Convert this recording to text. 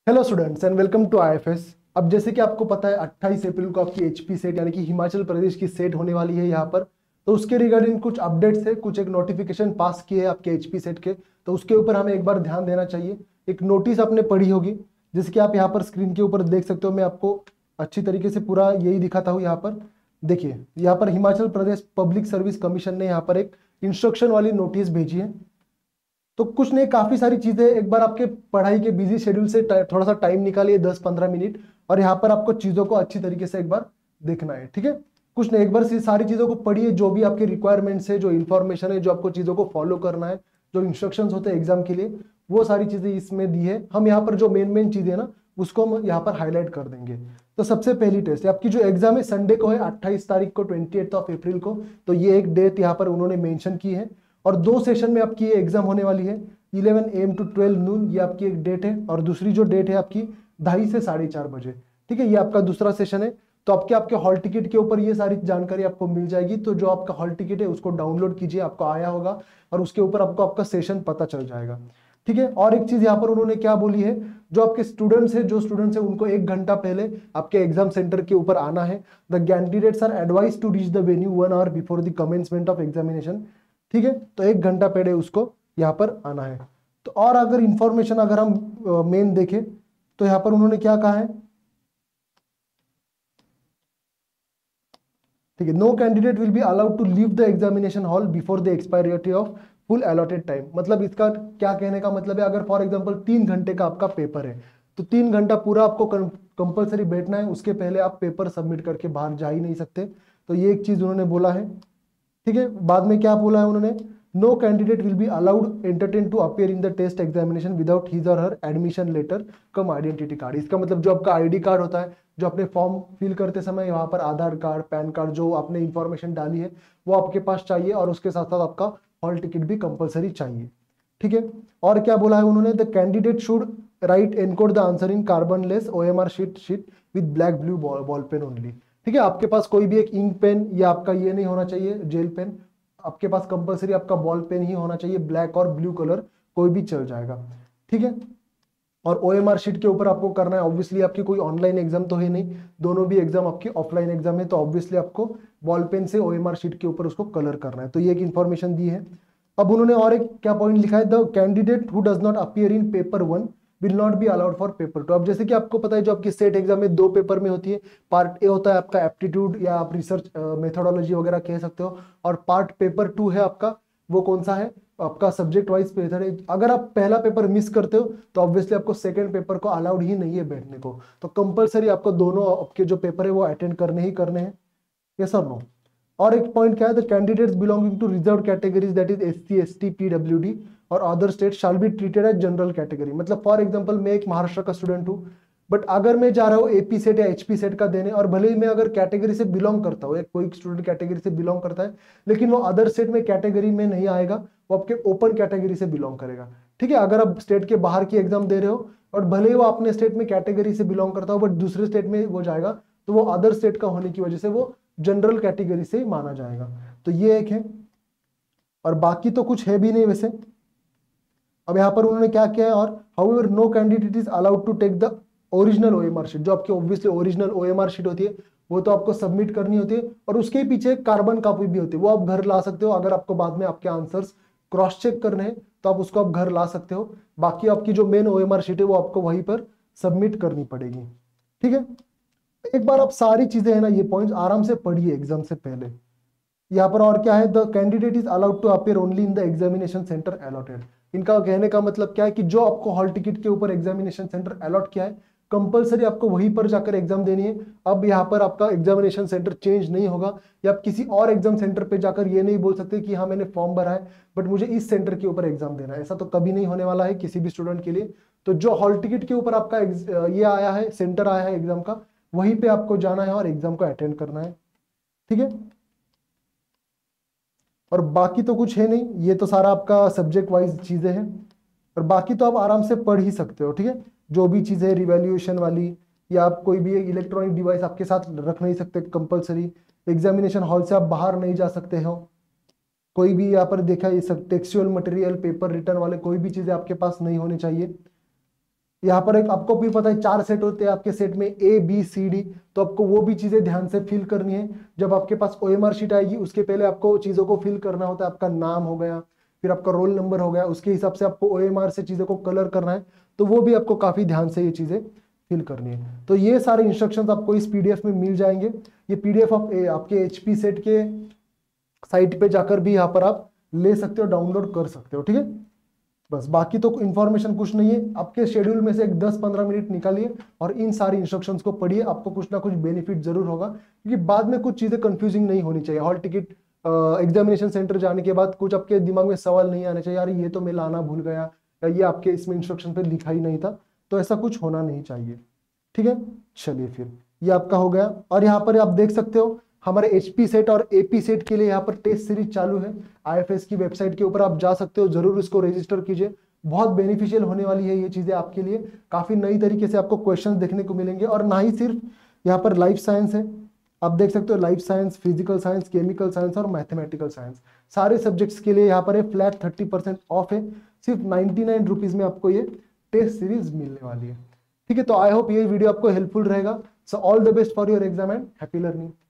Hello students and welcome to IFS. अब जैसे कि आपको पता है 28 अप्रैल को आपकी एचपी सेट यानी कि हिमाचल प्रदेश की सेट होने वाली है यहाँ पर। तो उसके रिगार्डिंग कुछ अपडेट्स है, कुछ एक नोटिफिकेशन पास किए हैं आपके एचपी सेट के, तो उसके ऊपर हमें एक बार ध्यान देना चाहिए। एक नोटिस आपने पढ़ी होगी जिसकी आप यहाँ पर स्क्रीन के ऊपर देख सकते हो। मैं आपको अच्छी तरीके से पूरा यही दिखाता हूँ। यहाँ पर देखिए, यहाँ पर Himachal Pradesh public service commission ने यहाँ पर एक इंस्ट्रक्शन वाली नोटिस भेजी है। तो कुछ नहीं, काफी सारी चीजें एक बार आपके पढ़ाई के बिजी शेड्यूल से थोड़ा सा टाइम निकालिए 10-15 मिनट, और यहाँ पर आपको चीजों को अच्छी तरीके से एक बार देखना है। ठीक है, कुछ नहीं, एक बार सारी चीजों को पढ़िए, जो भी आपके रिक्वायरमेंट्स है, जो इन्फॉर्मेशन है, जो आपको चीजों को फॉलो करना है, जो इंस्ट्रक्शंस होते हैं एग्जाम के लिए, वो सारी चीजें इसमें दी है। हम यहाँ पर जो मेन मेन चीजें है ना, उसको हम यहाँ पर हाईलाइट कर देंगे। तो सबसे पहली टेस्ट आपकी जो एग्जाम है संडे को है, 28 तारीख को, 28 अप्रैल को। तो ये एक डेट यहाँ पर उन्होंने मेंशन की है, और 2 सेशन में आपकी ये एग्जाम होने वाली है। 11 AM to 12 नून ये आपकी एक डेट है, और दूसरी जो डेट है आपकी 2:30 से 4:30 बजे। ठीक है, ये आपका दूसरा सेशन है। तो आपके हॉल टिकट के ऊपर ये सारी जानकारी आपको मिल जाएगी। तो जो आपका हॉल टिकट है उसको डाउनलोड कीजिए, आपको आया होगा, और उसके ऊपर आपको आपका सेशन पता चल जाएगा। ठीक है, और एक चीज यहाँ पर उन्होंने क्या बोली है, जो आपके स्टूडेंट्स है उनको 1 घंटा पहले आपके एग्जाम सेंटर के ऊपर आना है। The candidates are advise to reach the venue 1 hour before the commencement of examination. ठीक है, तो 1 घंटा पहले उसको यहाँ पर आना है। तो और अगर इंफॉर्मेशन अगर हम मेन देखें तो यहाँ पर उन्होंने क्या कहा है, ठीक है, no candidate will be allowed to leave the examination hall before the expiry of full allotted time. मतलब इसका क्या कहने का मतलब है, अगर फॉर एग्जांपल 3 घंटे का आपका पेपर है, तो 3 घंटा पूरा आपको कंपलसरी बैठना है, उसके पहले आप पेपर सबमिट करके बाहर जा ही नहीं सकते। तो ये एक चीज उन्होंने बोला है। ठीक है, बाद में क्या बोला है उन्होंने, no candidate will be allowed entertain to appear in the test examination without his or her admission letter cum identity card. इसका मतलब जो आपका आईडी कार्ड होता है, जो अपने फॉर्म फिल करते समय वहां पर आधार कार्ड, पैन कार्ड, जो आपने इंफॉर्मेशन डाली है वो आपके पास चाहिए, और उसके साथ साथ आपका हॉल टिकट भी कंपलसरी चाहिए। ठीक है, और क्या बोला है उन्होंने, the candidate should write encode the answer in carbon less OMR sheet with black blue ball pen only. ठीक है, आपके पास कोई भी एक इंक पेन या आपका ये नहीं होना चाहिए जेल पेन, आपके पास कंपलसरी आपका बॉल पेन ही होना चाहिए, ब्लैक और ब्लू कलर कोई भी चल जाएगा। ठीक है, और OMR शीट के ऊपर आपको करना है। ऑब्वियसली आपकी कोई ऑनलाइन एग्जाम तो है नहीं, दोनों भी एग्जाम आपकी ऑफलाइन एग्जाम है, तो ऑब्वियसली आपको बॉल पेन से OMR शीट के ऊपर उसको कलर करना है। तो ये एक इंफॉर्मेशन दी है। अब उन्होंने और एक क्या पॉइंट लिखा है, the candidate who does not appear in paper 1 will not be allowed for paper 2। अब जैसे कि आपको पता है जो आपकी स्टेट एग्जाम में 2 पेपर में होती है, पार्ट ए होता है आपका एप्टीट्यूड या आप रिसर्च मेथोडोलॉजी वगैरह कह सकते हो, और पार्ट पेपर 2 है आपका, वो कौन सा है, आपका सब्जेक्ट वाइज पेपर है। अगर आप पहला पेपर मिस करते हो तो ऑब्वियसली आपको सेकंड पेपर को अलाउड ही नहीं है बैठने को। तो कंपलसरी आपको दोनों आपके जो पेपर है वो अटेंड करने ही करने हैं। यस और नो। और एक पॉइंट क्या है, the candidates belonging to reserve categories that is SC ST PWD और other state shall be treated as general category. मतलब फॉर एग्जांपल मैं एक महाराष्ट्र का स्टूडेंट हूँ, बट अगर मैं जा रहा हूँ AP सेट या HP सेट का देने, और भले ही मैं अगर कैटेगरी से बिलोंग करता हूँ, कोई स्टूडेंट कैटेगरी से बिलोंग करता है, लेकिन वो अदर स्टेट में कैटेगरी में नहीं आएगा, वो आपके ओपन कैटेगरी से बिलोंग करेगा। ठीक है, अगर आप स्टेट के बाहर की एग्जाम दे रहे हो और भले ही वो अपने स्टेट में कैटेगरी से बिलोंग करता हो, बट दूसरे स्टेट में वो जाएगा, तो वो अदर स्टेट का होने की वजह से वो जनरल कैटेगरी से माना जाएगा। तो ये एक है, और बाकी तो कुछ है भी नहीं वैसे। अब यहाँ पर उन्होंने क्या किया है, और however no candidate is allowed to take the original OMR sheet. जो आपकी ऑब्वियसली ओरिजिनल OMR शीट होती है वो तो आपको सबमिट करनी होती है, और उसके पीछे कार्बन कॉपी भी होती है, वो आप घर ला सकते हो। अगर आपको बाद में आपके आंसर्स क्रॉस चेक करने हैं तो आप उसको आप घर ला सकते हो। बाकी आपकी जो मेन OMR शीट है वो आपको वहीं पर सबमिट करनी पड़ेगी। ठीक है, एक बार आप सारी चीजें है ना, ये पॉइंट्स आराम से पढ़िए एग्जाम से पहले। यहाँ पर और क्या है, the candidate is allowed to appear only in the examination centre allotted. इनका कहने का मतलब क्या है कि जो आपको हॉल टिकट के ऊपर एग्जामिनेशन सेंटर अलॉट किया है, कंपलसरी आपको वहीं पर जाकर एग्जाम देनी है। अब यहाँ पर आपका एग्जामिनेशन सेंटर चेंज नहीं होगा, या आप किसी और एग्जाम सेंटर पे जाकर ये नहीं बोल सकते कि हाँ मैंने फॉर्म भरा है बट मुझे इस सेंटर के ऊपर एग्जाम देना है। ऐसा तो कभी नहीं होने वाला है किसी भी स्टूडेंट के लिए। तो जो हॉल टिकट के ऊपर आपका ये आया है, सेंटर आया है एग्जाम का, वहीं पे आपको जाना है और एग्जाम को अटेंड करना है। ठीक है, और बाकी तो कुछ है नहीं, ये तो सारा आपका सब्जेक्ट वाइज चीजें हैं, और बाकी तो आप आराम से पढ़ ही सकते हो। ठीक है, जो भी चीजें रिवैल्यूएशन वाली, या आप कोई भी इलेक्ट्रॉनिक डिवाइस आपके साथ रख नहीं सकते कंपलसरी, एग्जामिनेशन हॉल से आप बाहर नहीं जा सकते हो, कोई भी यहाँ पर देखा ये सब टेक्सचुअल मटेरियल, पेपर रिटर्न वाले कोई भी चीजें आपके पास नहीं होनी चाहिए। यहाँ पर एक आपको भी पता है 4 सेट होते हैं आपके सेट में, ABCD, तो आपको वो भी चीजें ध्यान से फिल करनी है। जब आपके पास OMR शीट आएगी उसके पहले आपको चीजों को फिल करना होता है। आपका नाम हो गया, फिर आपका रोल नंबर हो गया, उसके हिसाब से आपको OMR से चीजों को कलर करना है, तो वो भी आपको काफी ध्यान से ये चीजें फिल करनी है। तो ये सारे इंस्ट्रक्शंस आपको इस PDF में मिल जाएंगे। ये PDF आपके HP सेट के साइट पे जाकर भी यहाँ पर आप ले सकते हो, डाउनलोड कर सकते हो, ठीक है। बस बाकी तो इन्फॉर्मेशन कुछ नहीं है। आपके शेड्यूल में से एक 10-15 मिनट निकालिए और इन सारी इंस्ट्रक्शंस को पढ़िए, आपको कुछ ना कुछ बेनिफिट जरूर होगा, क्योंकि बाद में कुछ चीजें कंफ्यूजिंग नहीं होनी चाहिए। हॉल टिकट एग्जामिनेशन सेंटर जाने के बाद कुछ आपके दिमाग में सवाल नहीं आने चाहिए, यार ये तो मैं लाना भूल गया, या ये आपके इसमें इंस्ट्रक्शन पे लिखा ही नहीं था, तो ऐसा कुछ होना नहीं चाहिए, ठीक है। चलिए फिर ये आपका हो गया। और यहाँ पर आप देख सकते हो हमारे HP सेट और AP सेट के लिए यहाँ पर टेस्ट सीरीज चालू है। IFS की वेबसाइट के ऊपर आप जा सकते हो, जरूर इसको रजिस्टर कीजिए, बहुत बेनिफिशियल होने वाली है ये चीजें आपके लिए। काफी नई तरीके से आपको क्वेश्चंस देखने को मिलेंगे, और ना ही सिर्फ यहाँ पर लाइफ साइंस है, आप देख सकते हो life science, physical science, chemical science और मैथमेटिकल साइंस, सारे सब्जेक्ट्स के लिए यहाँ पर फ्लैट 30% ऑफ है। सिर्फ 99 रुपीज में आपको ये टेस्ट सीरीज मिलने वाली है, ठीक है। तो आई होप ये वीडियो आपको हेल्पफुल रहेगा। So all the best for your exam and happy learning.